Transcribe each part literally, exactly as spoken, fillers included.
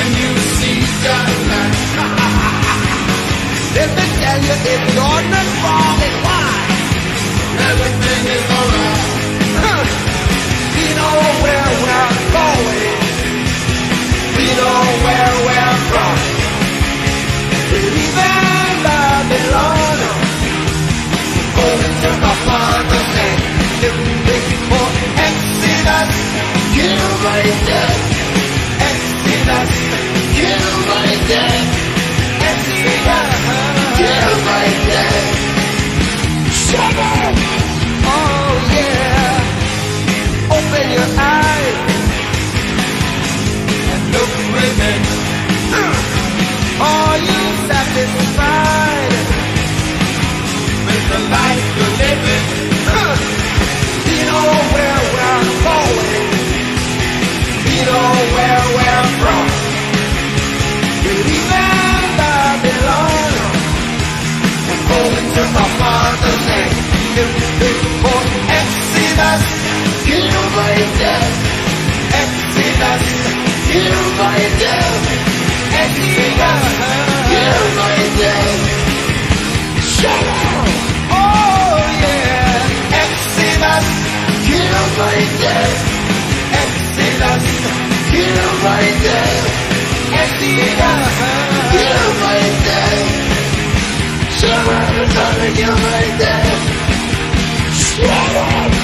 when you see the light. Let me tell you, if you're not wrong, then why? Everything is alright. Huh. We know where we're going. We know where we're from. Even Babylon, going to the Father's land. Living for Exodus, kill my death. Exodus, kill my death. Exodus, kill my death. Shut up! Oh yeah. Open your eyes and look within. Are you satisfied with the life you're living? We know where we're going. We know where we're from. Even Babylon, we're going to the Father's land. Living for Exodus, kill my death. Exodus, kill my death. Exodus, kill my death. Shut up! Oh yeah! Exodus, kill my death. Exodus, kill my death. Exodus, kill my death. Shut up! I'm trying to kill my death. Shut up!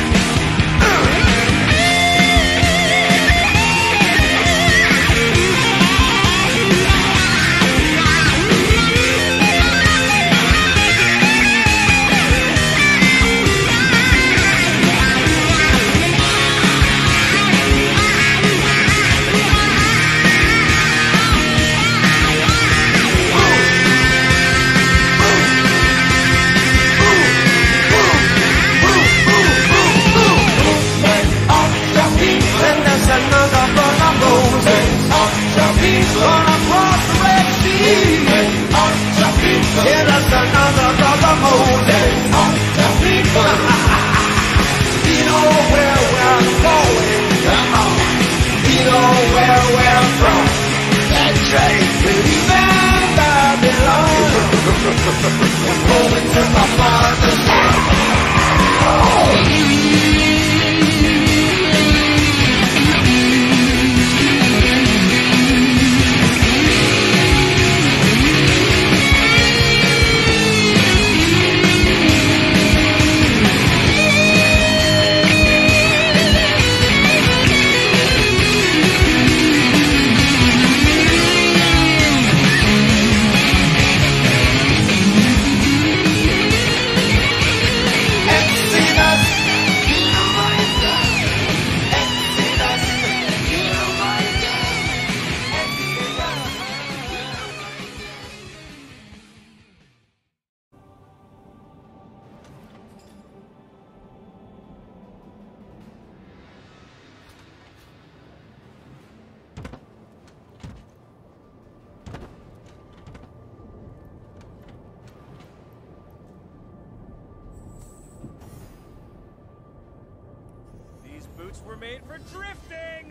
Boots were made for drifting!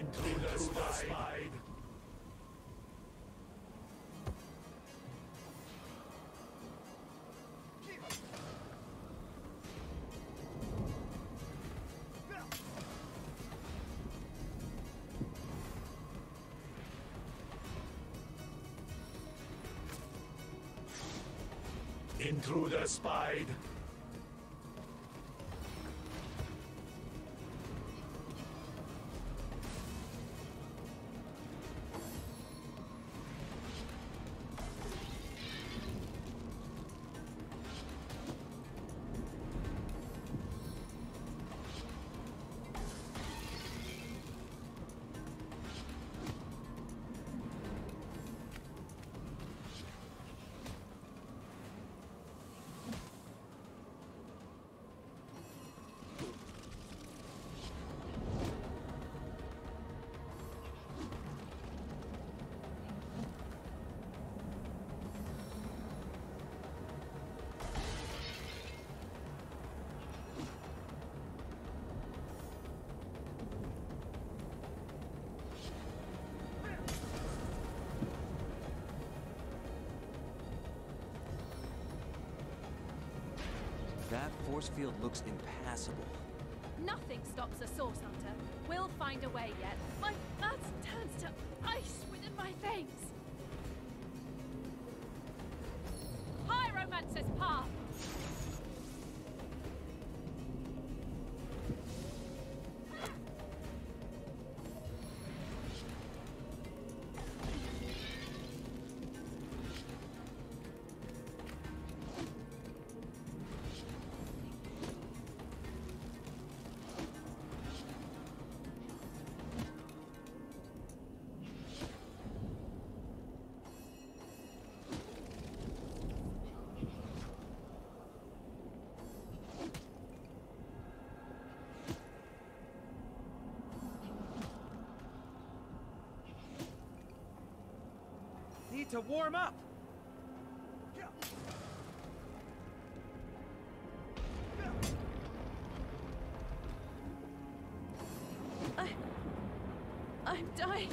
Into the spine. Intruder spied. That force field looks impassable. Nothing stops a Source Hunter. We'll find a way yet. My blood turns to ice within my veins. Pyromancer's path! Need to warm up! I... I'm dying.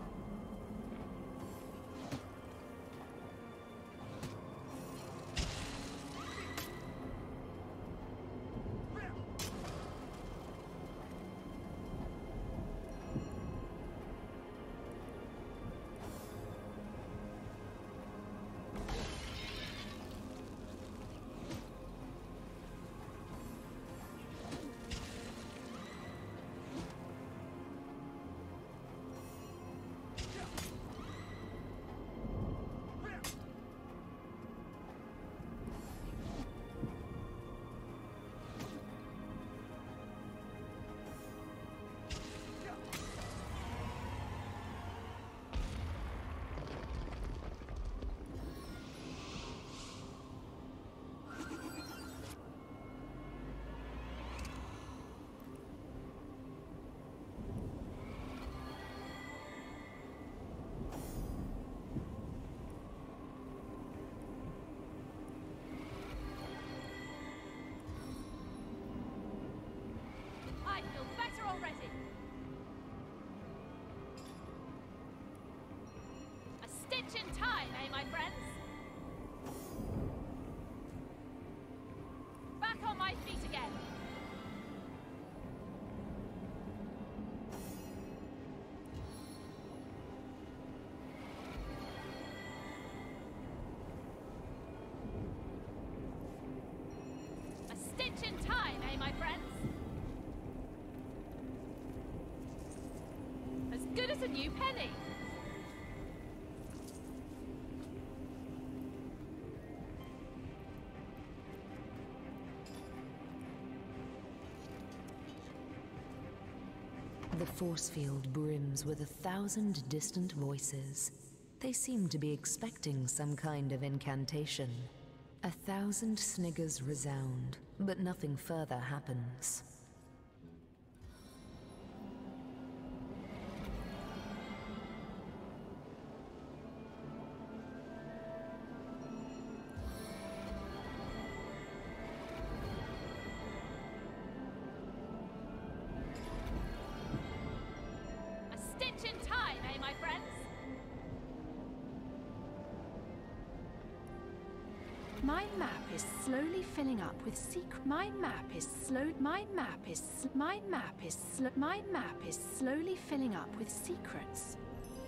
I feel better already. A stitch in time, eh, my friends? Back on my feet again. A stitch in time, eh, my friends? As good as a new penny. The force field brims with a thousand distant voices. They seem to be expecting some kind of incantation. A thousand sniggers resound, but nothing further happens. My map is slowly filling up with secret. My map is slow. My map is. My map is slow. My map is slowly filling up with secrets.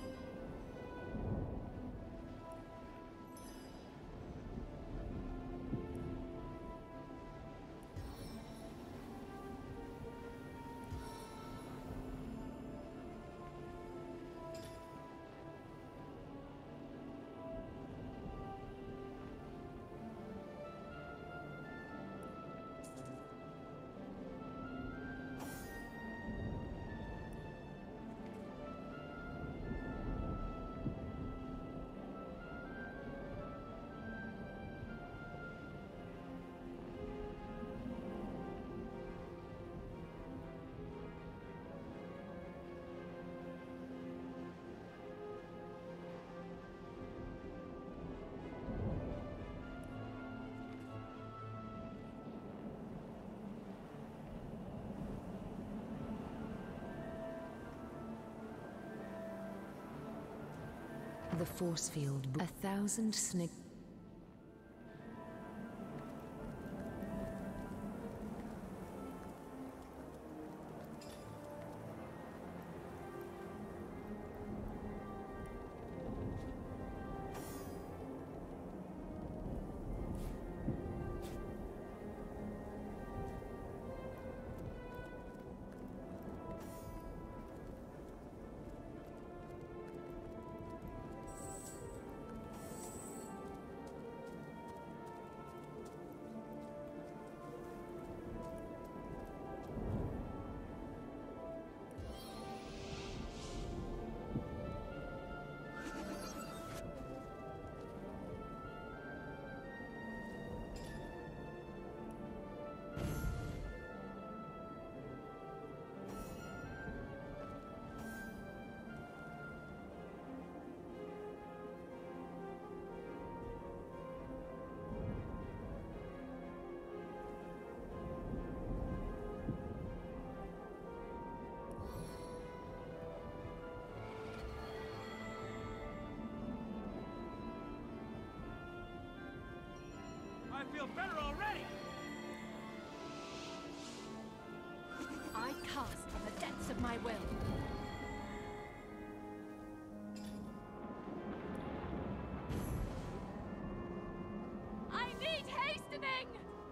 The force field. A thousand snig. I feel better already! I cast from the depths of my will. I need hastening!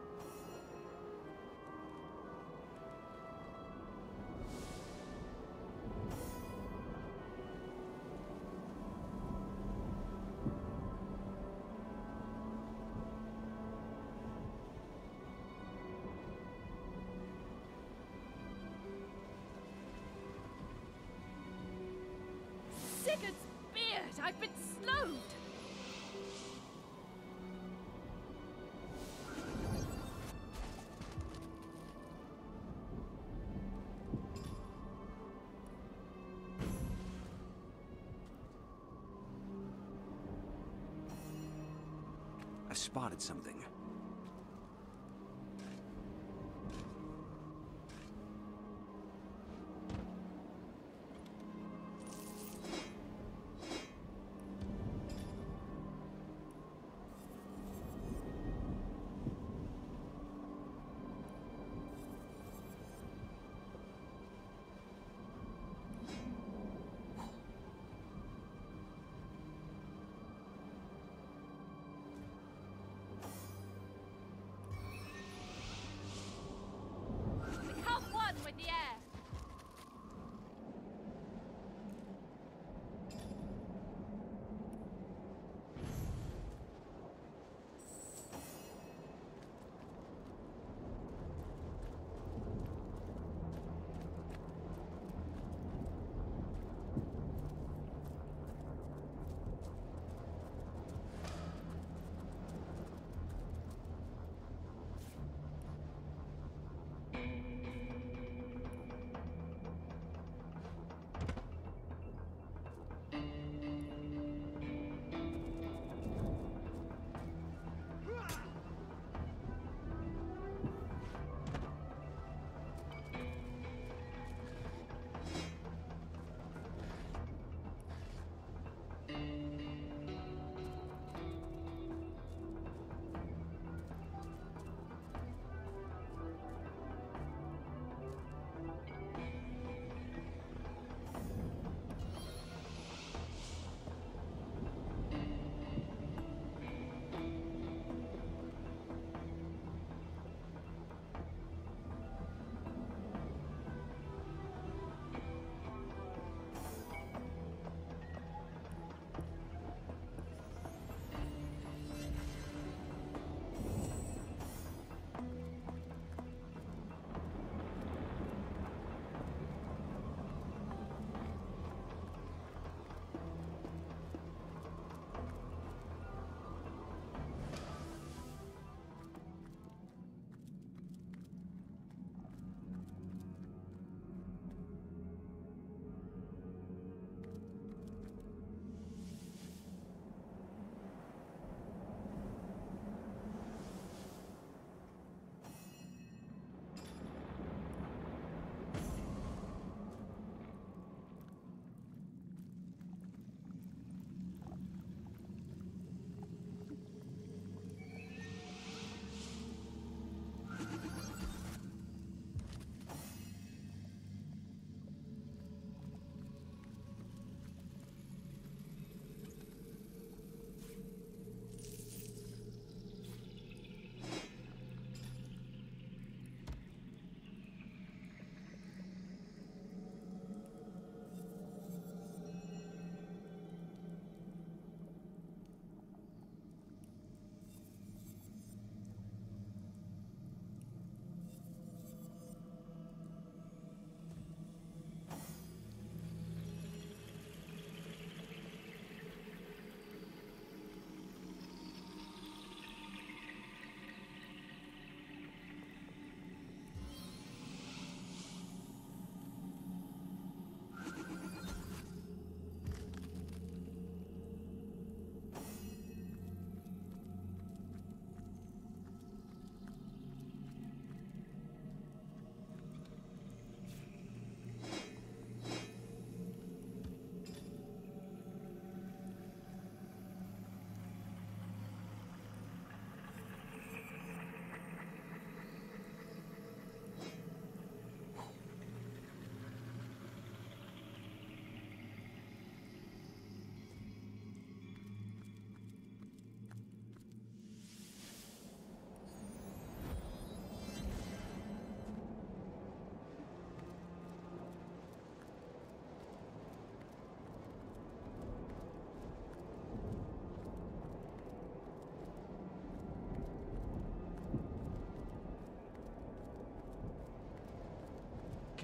Sigurd's beard! I've been slowed! I've spotted something.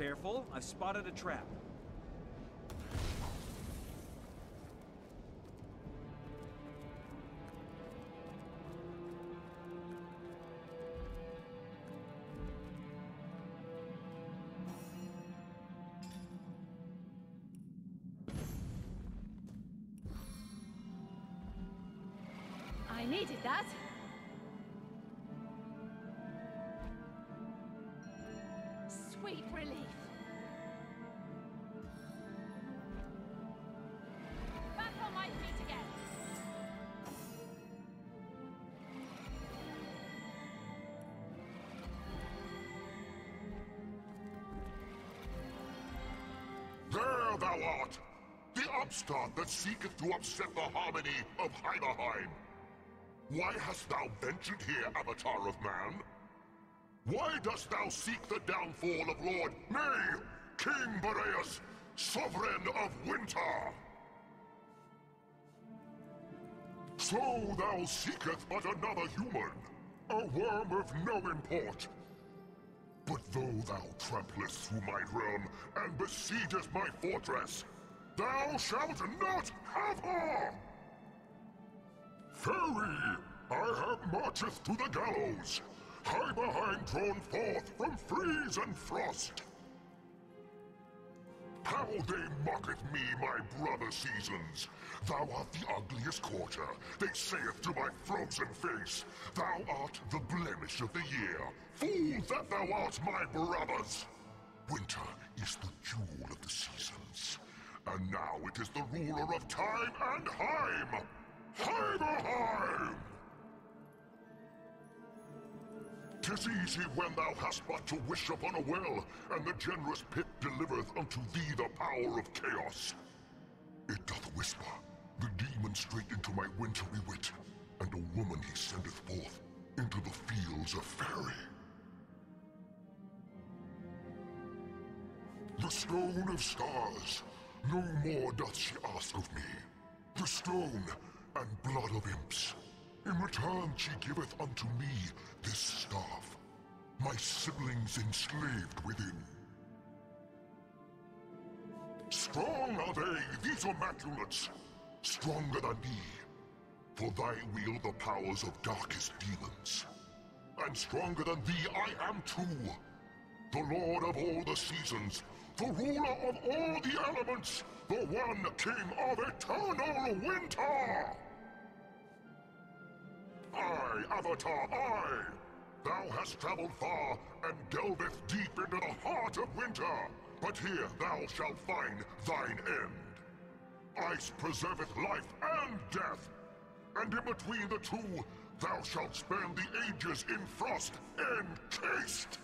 Careful, I've spotted a trap. I needed that. Sweet relief. Back on my feet again. There thou art! The upstart that seeketh to upset the harmony of Heimerheim. Why hast thou ventured here, Avatar of Man? Why dost thou seek the downfall of Lord, nay, King Boreas, Sovereign of Winter? So thou seeketh but another human, a worm of no import. But though thou tramplest through my realm and besiegest my fortress, thou shalt not have her! Fairy, I have marcheth to the gallows, Heimerheim drawn forth from freeze and frost. How they mock at me, my brother Seasons! Thou art the ugliest quarter, they saith to my frozen face. Thou art the blemish of the year, fool that thou art, my brothers! Winter is the jewel of the seasons, and now it is the ruler of time and Heim! Heimerheim! 'Tis easy when thou hast but to wish upon a well, and the generous pit delivereth unto thee the power of chaos. It doth whisper, the demon straight into my wintry wit, and a woman he sendeth forth into the fields of Faerie. The Stone of Stars, no more doth she ask of me. The stone and blood of imps. In return she giveth unto me this staff, my siblings enslaved within. Strong are they, these immaculates, stronger than thee, for thy wield the powers of darkest demons. And stronger than thee I am too, the lord of all the seasons, the ruler of all the elements, the one king of eternal winter! I, Avatar, I! Thou hast traveled far, and delveth deep into the heart of winter, but here thou shalt find thine end. Ice preserveth life and death, and in between the two, thou shalt spend the ages in frost encased!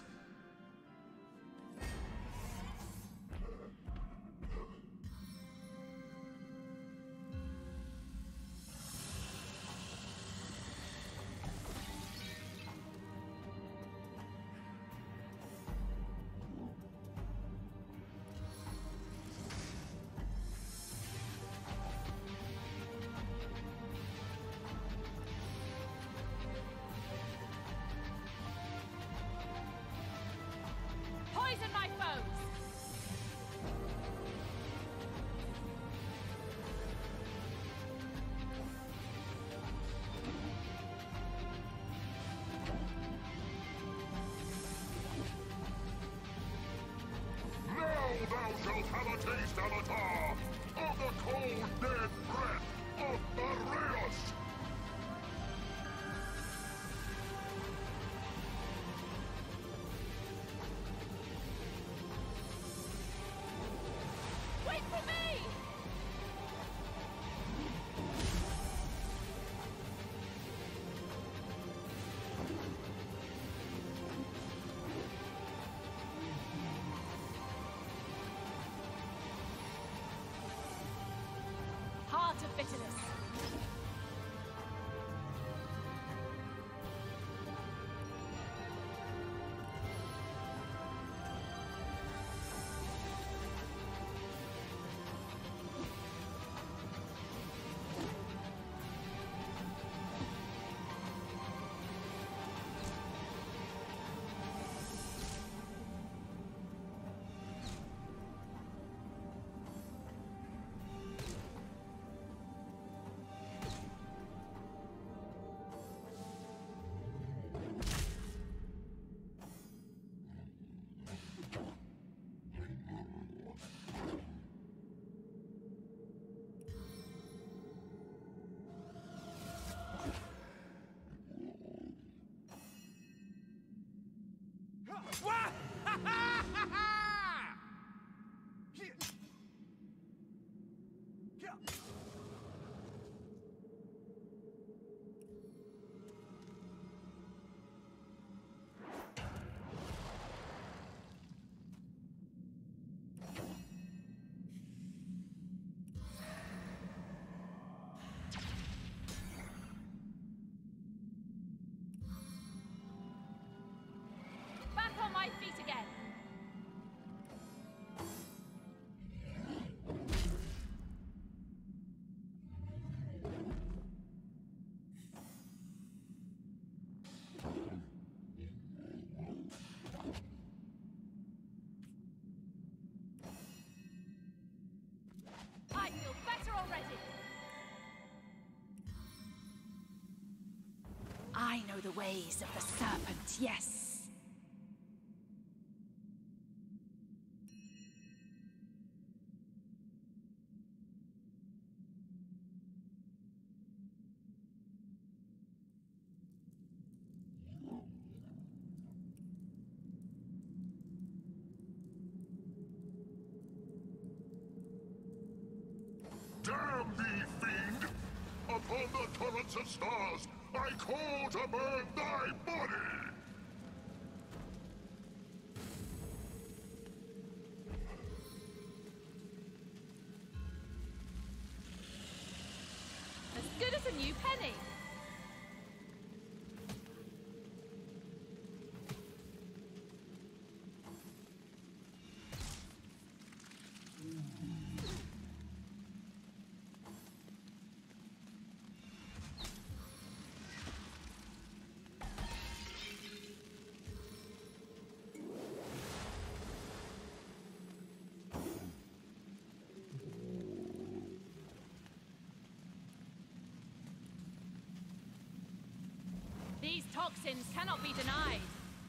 What? Back on my feet again. I feel better already. I know the ways of the serpent, yes. Damn thee, fiend! Upon the torrents of stars, I call to burn thy body! As good as a new penny. These toxins cannot be denied.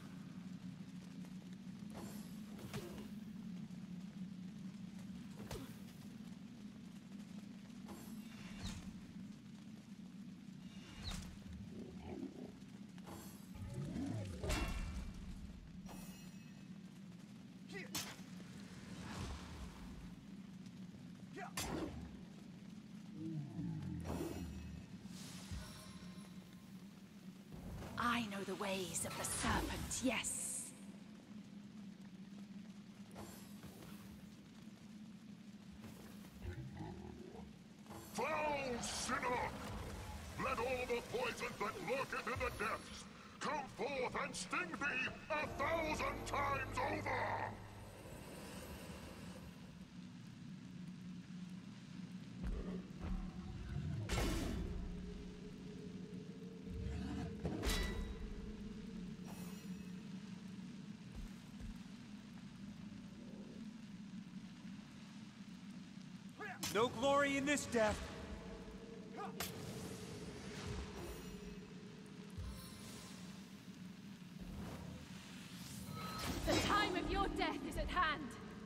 I know the ways of the serpent, yes. Foul sinner! Let all the poison that lurketh in the depths come forth and sting thee a thousand times over! No glory in this death. The time of your death is at hand.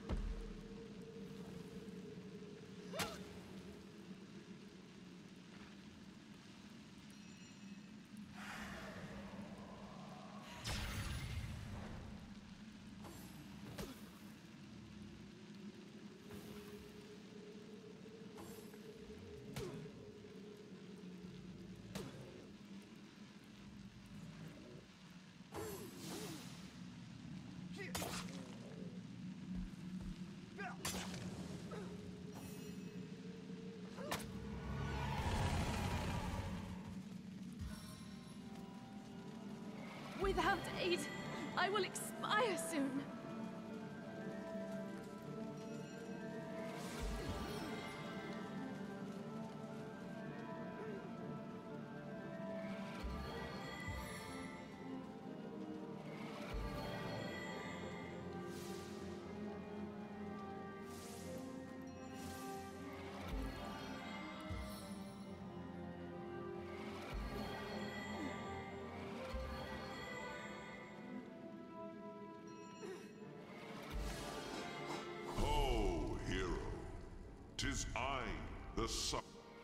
Without aid, I will expire soon. Tis I, the sun.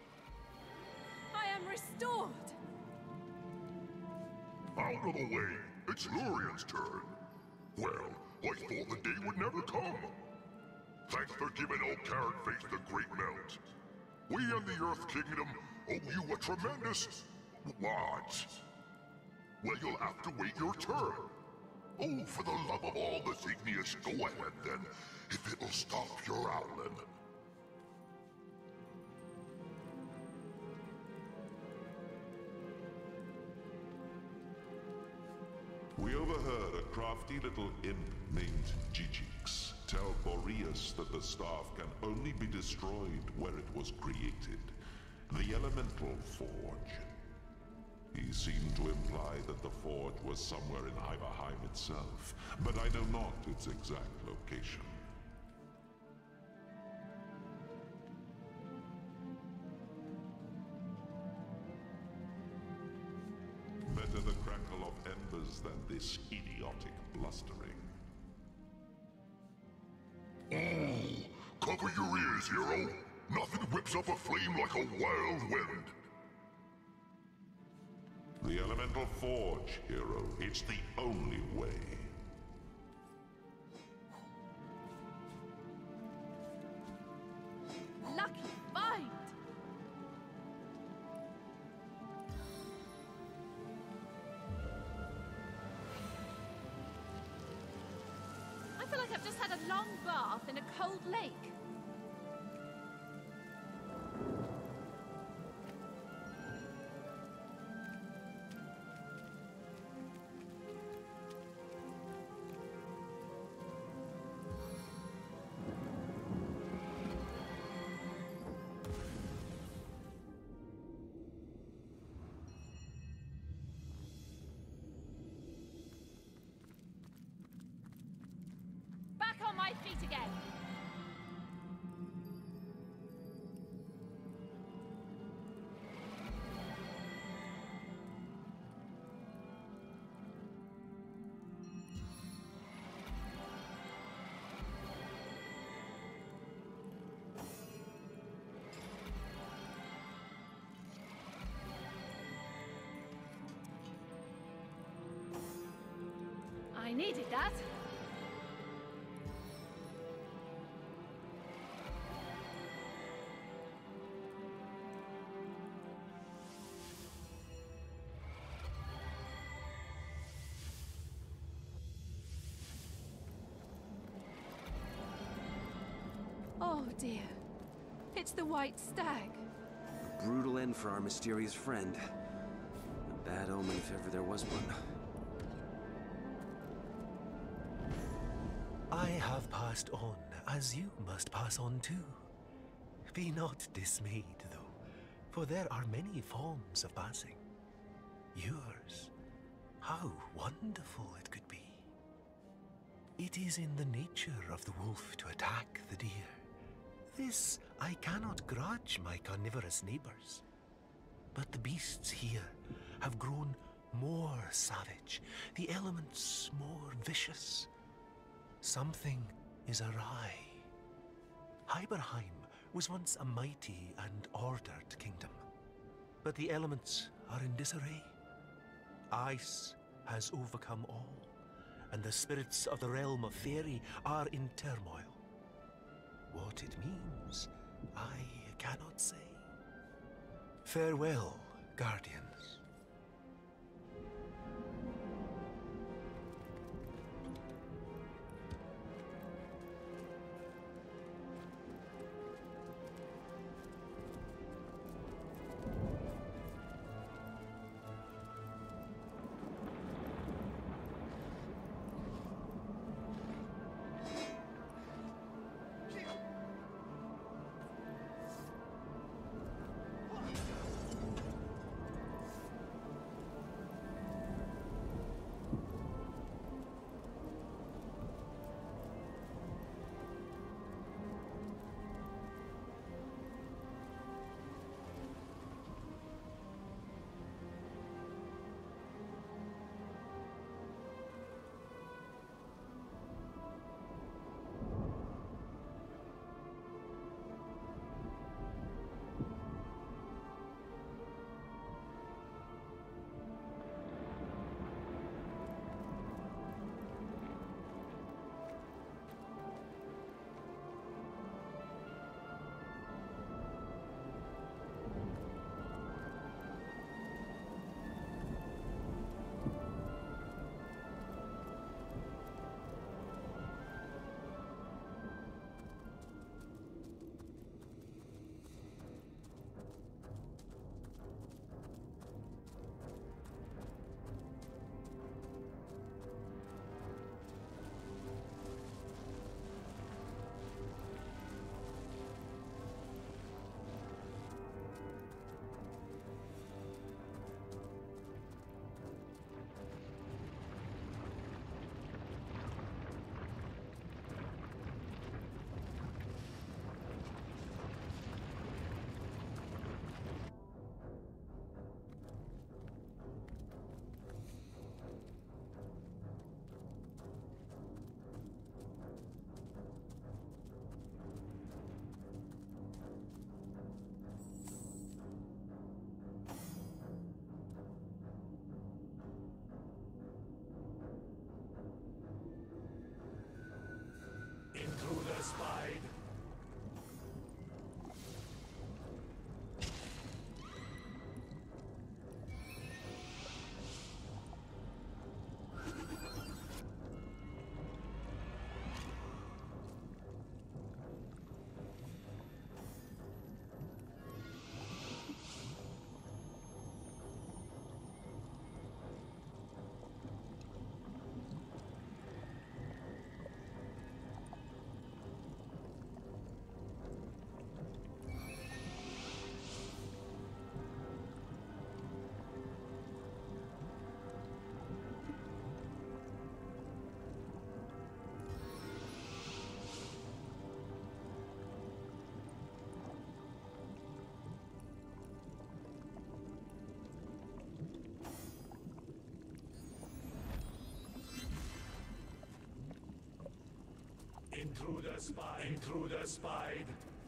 I am restored. Out of the way! It's Lurien's turn. Well, I thought the day would never come. Thanks for giving old Carrot Face the great melt. We and the Earth Kingdom owe you a tremendous... what? Well, you'll have to wait your turn. Oh, for the love of all that's igneous, go ahead then, if it'll stop your owling. We overheard a crafty little imp named Gigix tell Boreas that the staff can only be destroyed where it was created, the Elemental Forge. He seemed to imply that the forge was somewhere in Iberheim itself, but I know not its exact location. Better the crackle of embers than this idiotic blustering. Ooh, cover your ears, hero. Nothing whips up a flame like a wild wind. The Elemental Forge, hero. It's the only way. Lucky find! I feel like I've just had a long bath in a cold lake. On my feet again. I needed that. Oh dear. It's the White Stag. A brutal end for our mysterious friend. A bad omen if ever there was one. I have passed on, as you must pass on too. Be not dismayed, though, for there are many forms of passing. Yours, how wonderful it could be. It is in the nature of the wolf to attack the deer. This I cannot grudge my carnivorous neighbors. But the beasts here have grown more savage, the elements more vicious. Something is awry. Iberheim was once a mighty and ordered kingdom, but the elements are in disarray. Ice has overcome all, and the spirits of the realm of Fairy are in turmoil. What it means, I cannot say. Farewell, Guardians. spied. Intruder spied. Intruder spied.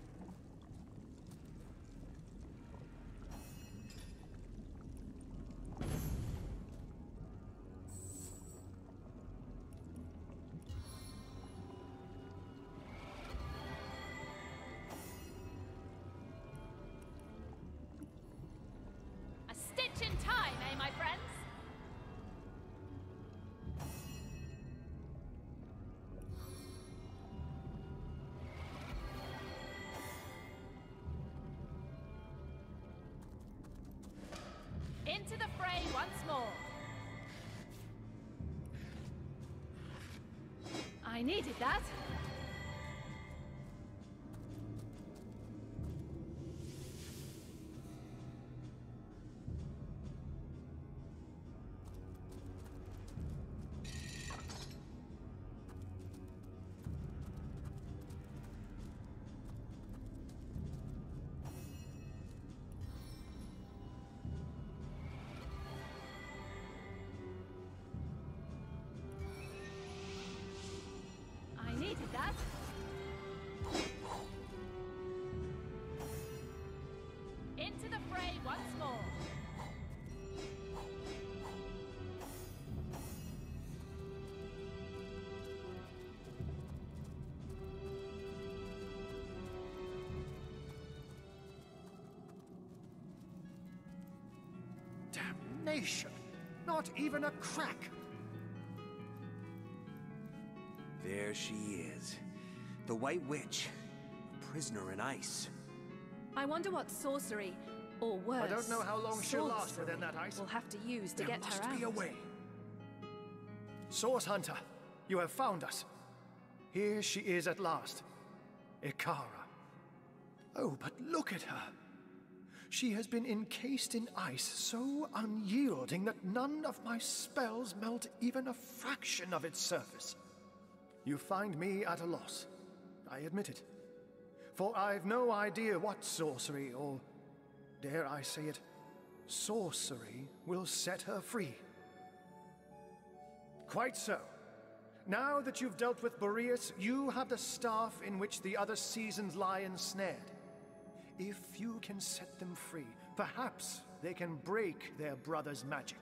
A stitch in time, eh, my friends? Into the fray once more. I needed that. Needed that. Into the fray once more. Damnation! Not even a crack! There she is. The White Witch. A prisoner in ice. I wonder what sorcery, or worse, I don't know how long she'll last within that ice. We'll have to use to There get must her out. be a way. Source Hunter, you have found us. Here she is at last. Ikara. Oh, but look at her. She has been encased in ice so unyielding that none of my spells melt even a fraction of its surface. You find me at a loss. I admit it. For I've no idea what sorcery, or dare I say it, sorcery will set her free. Quite so. Now that you've dealt with Boreas, you have the staff in which the other seasons lie ensnared. If you can set them free, perhaps they can break their brother's magic.